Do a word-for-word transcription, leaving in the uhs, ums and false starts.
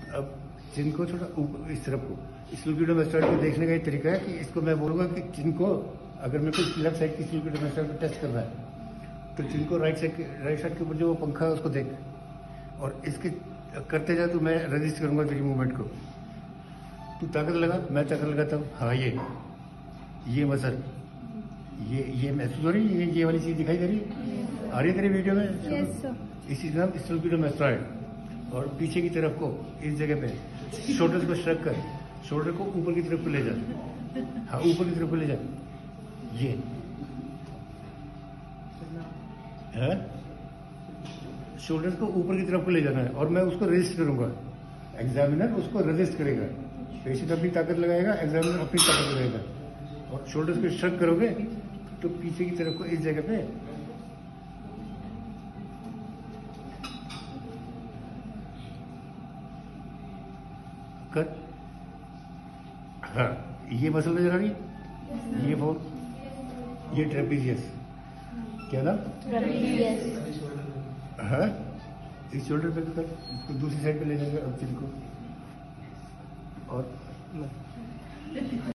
अब चिन को थोड़ा ऊपर इस तरफ को, स्लूपिडोमेस्टॉइड को देखने का एक तरीका है कि इसको मैं बोलूँगा कि चिन को अगर मेरे को लेफ्ट साइड की स्लूपिडोमेस्टॉइड को टेस्ट करना है तो चिन को राइट साइड राइट साइड के ऊपर जो पंखा है उसको देख, और इसके करते जाए तो मैं रजिस्ट करूँगा तेरी मूवमेंट को। तू ताकत लगा, मैं ताकत लगाता हूँ। हाँ, ये ये मसल ये ये महसूस हो रही है, ये ये वाली चीज़ दिखाई दे रही है, आ रही है तेरी वीडियो में? Yes sir. इसी नाम स्लूपिडोमेस्टॉइड। और पीछे की तरफ को इस जगह पे शोल्डर को स्ट्रक कर, शोल्डर को ऊपर की तरफ को ले जा। हाँ, ऊपर की तरफ को ले जा। ये है, शोल्डर को ऊपर की तरफ को ले जाना है और मैं उसको रेजिस्ट करूंगा। एग्जामिनर उसको रेजिस्ट करेगा, पेशेंट अपनी ताकत लगाएगा, एग्जामिनर अपनी ताकत लगाएगा। और शोल्डर को स्ट्रक करोगे तो पीछे की तरफ को इस जगह पे कर। हाँ, ये मसल नजर आ रही है, ये फोन, ये ट्रेपीजियस, क्या नाम? ट्रेपीजियस। हाँ, इस शोल्डर पे तो कर, दूसरी साइड पे ले जाएगा अब चिन को। और